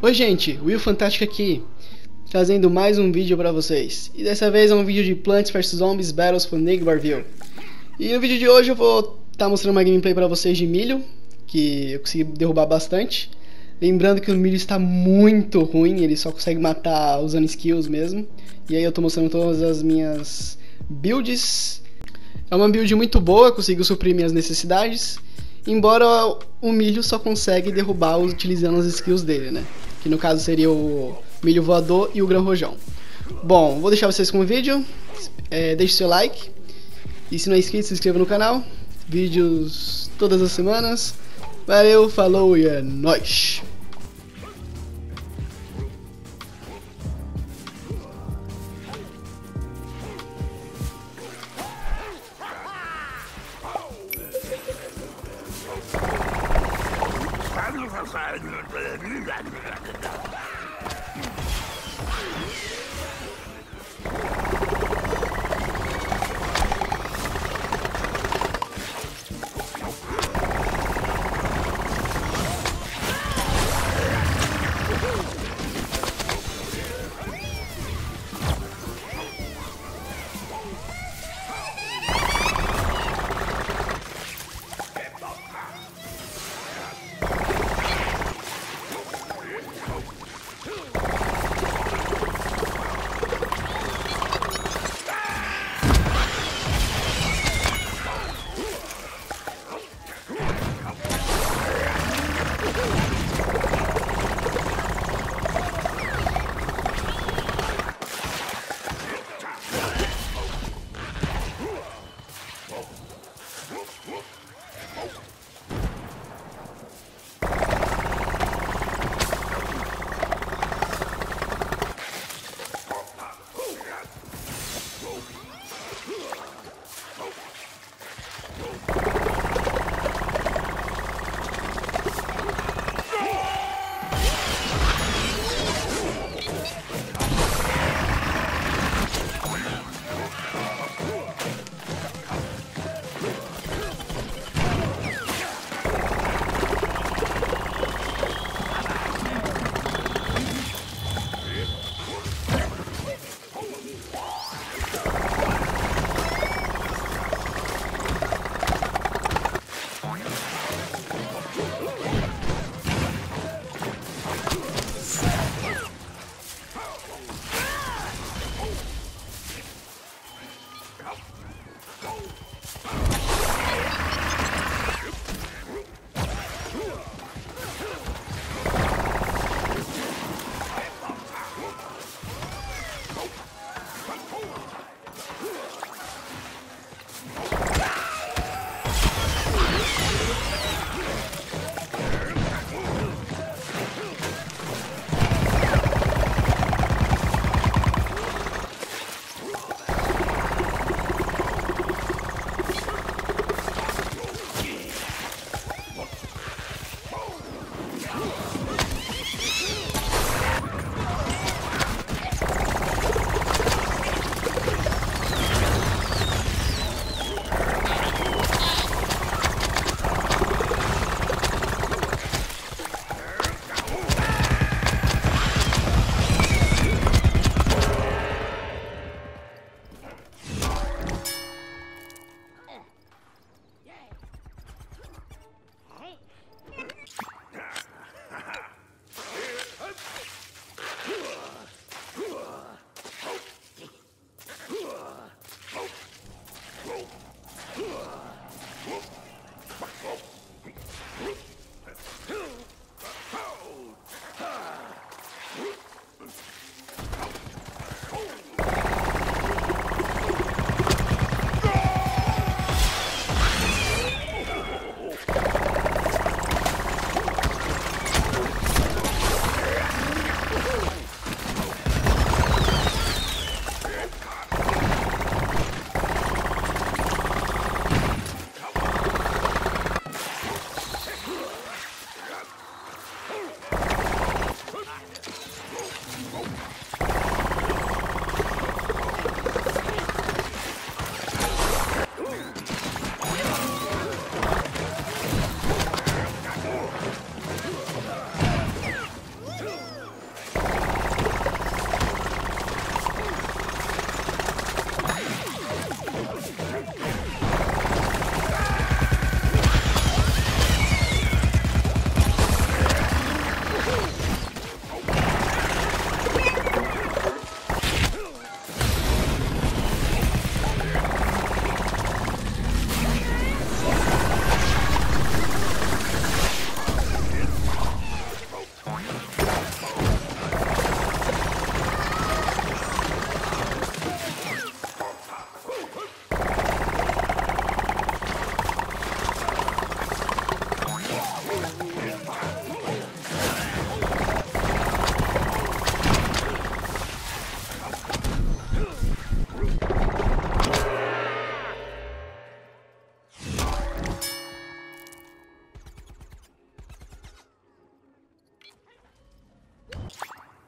Oi gente, Will Fantástico aqui, trazendo mais um vídeo pra vocês. E dessa vez é um vídeo de Plants vs Zombies Battles for Nigbarville. E no vídeo de hoje eu vou estar mostrando uma gameplay pra vocês de milho, que eu consegui derrubar bastante. Lembrando que o milho está muito ruim, ele só consegue matar usando skills mesmo. E aí eu tô mostrando todas as minhas builds. É uma build muito boa, conseguiu suprir minhas necessidades. Embora o milho só consegue derrubar utilizando as skills dele, né? Que no caso seria o milho voador e o grão rojão. Bom, vou deixar vocês com o vídeo. Deixe seu like. E se não é inscrito, se inscreva no canal. Vídeos todas as semanas. Valeu, falou e é nóis!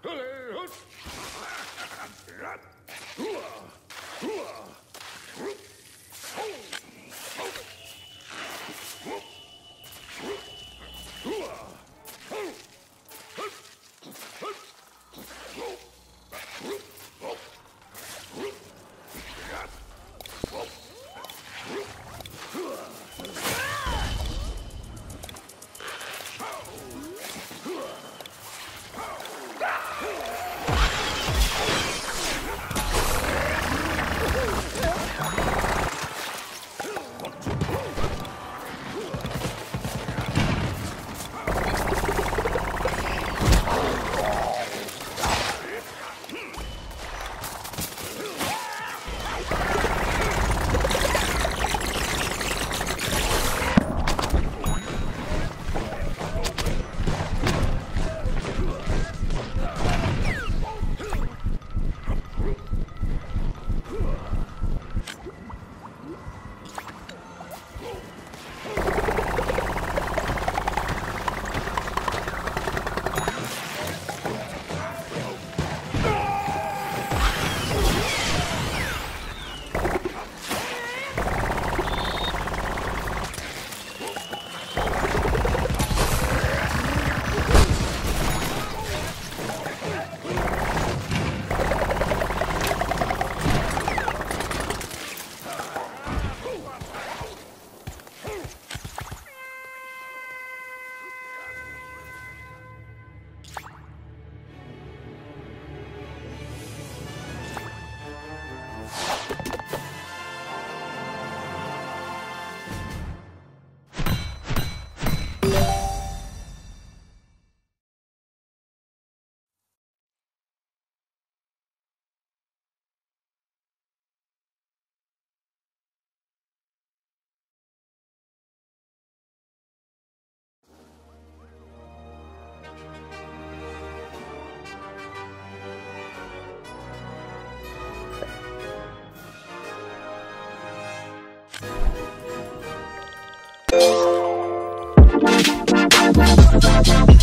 We'll be right back.